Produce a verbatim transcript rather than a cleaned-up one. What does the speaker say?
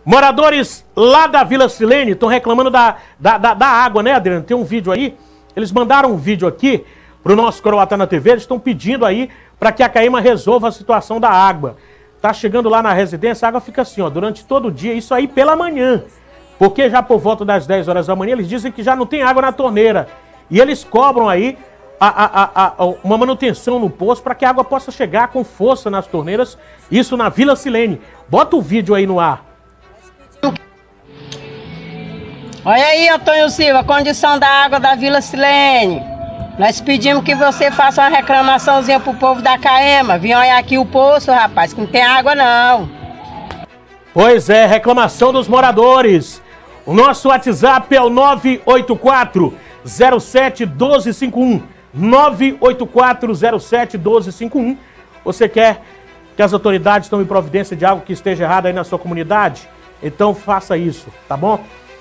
Moradores lá da Vila Silene estão reclamando da, da, da, da água, né, Adriano? Tem um vídeo aí. Eles mandaram um vídeo aqui pro nosso Coroatá T V. Eles estão pedindo aí para que a Caima resolva a situação da água. Tá chegando lá na residência, a água fica assim, ó, durante todo o dia. Isso aí pela manhã. Porque já por volta das dez horas da manhã, eles dizem que já não tem água na torneira. E eles cobram aí a, a, a, a, uma manutenção no poço para que a água possa chegar com força nas torneiras. Isso na Vila Silene. Bota o vídeo aí no ar. Olha aí, Antônio Silva, a condição da água da Vila Silene. Nós pedimos que você faça uma reclamaçãozinha pro povo da Caima. Vim olhar aqui o poço, rapaz, que não tem água não. Pois é, reclamação dos moradores. O nosso WhatsApp é o nove oito quatro, zero sete, um dois cinco um. nove oito quatro, zero sete, um dois cinco um. Você quer que as autoridades tomem providência de algo que esteja errado aí na sua comunidade? Então faça isso, tá bom?